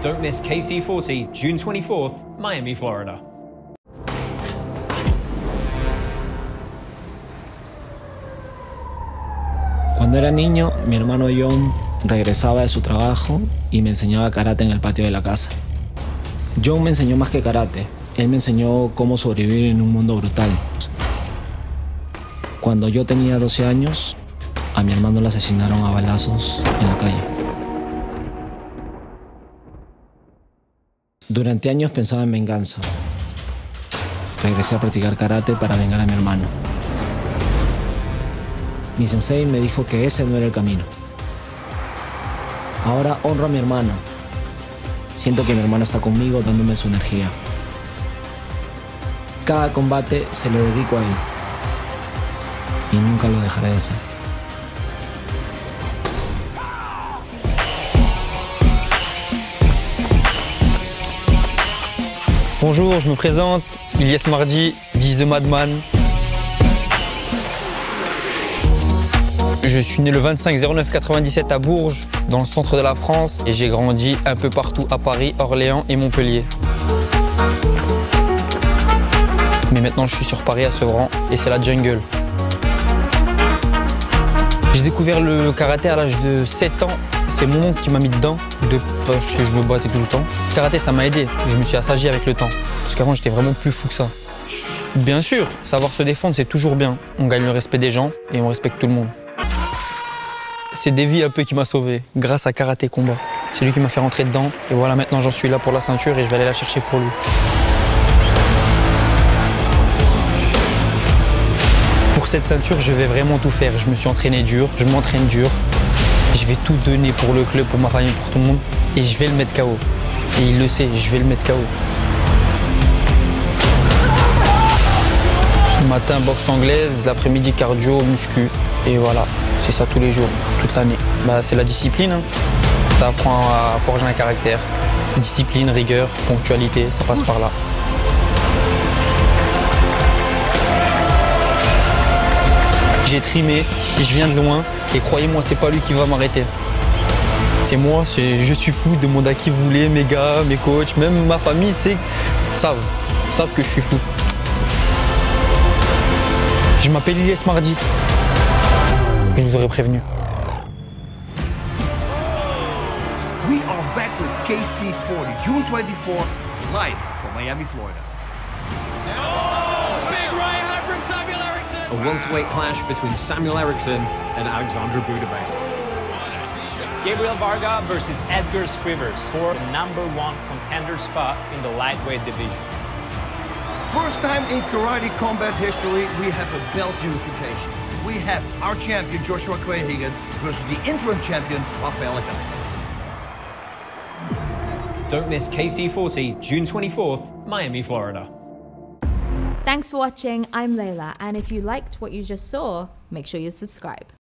Don't miss KC40, June 24th, Miami, Florida. Cuando era niño, mi hermano John regresaba de su trabajo y me enseñaba karate en el patio de la casa. John me enseñó más que karate. Él me enseñó cómo sobrevivir en un mundo brutal. Cuando yo tenía 12 años, a mi hermano lo asesinaron a balazos en la calle. Durante años pensaba en venganza. Regresé a practicar karate para vengar a mi hermano. Mi sensei me dijo que ese no era el camino. Ahora honro a mi hermano. Siento que mi hermano está conmigo dándome su energía. Cada combate se lo dedico a él. Y nunca lo dejaré de hacer. Bonjour, je me présente, Ilyes Mardi, dit The Madman. Je suis né le 25/09/97 à Bourges, dans le centre de la France, et j'ai grandi un peu partout à Paris, Orléans et Montpellier. Mais maintenant je suis sur Paris à Sevran et c'est la jungle. J'ai découvert le karaté à l'âge de 7 ans. C'est mon oncle qui m'a mis dedans, parce que je me battais tout le temps. Le karaté, ça m'a aidé. Je me suis assagi avec le temps. Parce qu'avant, j'étais vraiment plus fou que ça. Bien sûr, savoir se défendre, c'est toujours bien. On gagne le respect des gens et on respecte tout le monde. C'est Davy un peu qui m'a sauvé, grâce à Karaté Combat. C'est lui qui m'a fait rentrer dedans. Et voilà, maintenant, j'en suis là pour la ceinture et je vais aller la chercher pour lui. Pour cette ceinture, je vais vraiment tout faire. Je me suis entraîné dur, je m'entraîne dur. Je vais tout donner pour le club, pour ma famille, pour tout le monde. Et je vais le mettre KO. Et il le sait, je vais le mettre KO. Le matin, boxe anglaise, l'après-midi, cardio, muscu. Et voilà, c'est ça tous les jours, toute l'année. C'est la discipline. Hein. Ça apprend à forger un caractère. Discipline, rigueur, ponctualité, ça passe par là. J'ai trimé et je viens de loin et croyez-moi, c'est pas lui qui va m'arrêter. C'est moi, je suis fou, demande à qui vous voulez, mes gars, mes coachs, même ma famille savent que je suis fou. Je m'appelle Ilyes Mardi. Je vous aurais prévenu. We are back with KC40, June 24th, live from Miami, Florida. A welterweight clash between Samuel Eriksson and Alexander Budabay. Gabriel Varga versus Edgar Scrivers for the #1 contender spot in the lightweight division. First time in karate combat history, we have a belt unification. We have our champion, Joshua Quahagan, versus the interim champion, Rafael Legal. Don't miss KC40, June 24th, Miami, Florida. Thanks for watching. I'm Layla, and if you liked what you just saw, make sure you subscribe.